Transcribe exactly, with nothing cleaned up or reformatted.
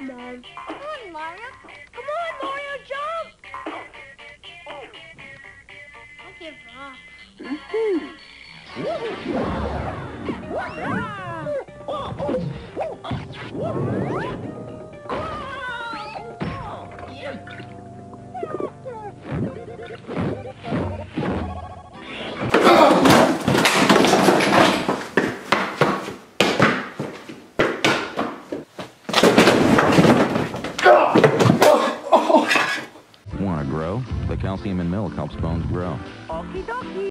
Come on. Come on, Mario. Come on, Mario, jump! Don't give up. Want to grow? The calcium in milk helps bones grow. Okie dokie.